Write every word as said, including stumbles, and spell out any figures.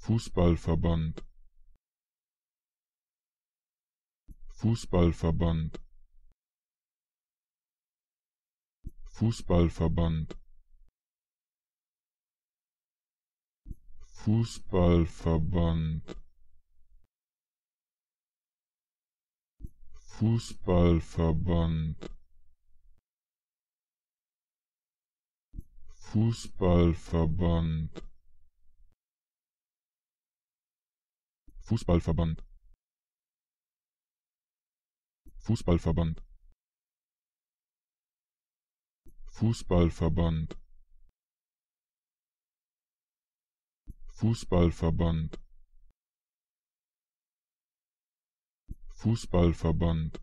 Fußballverband, Fußballverband, Fußballverband, Fußballverband, Fußballverband, Fußballverband, Fußballverband, Fußballverband, Fußballverband, Fußballverband, Fußballverband,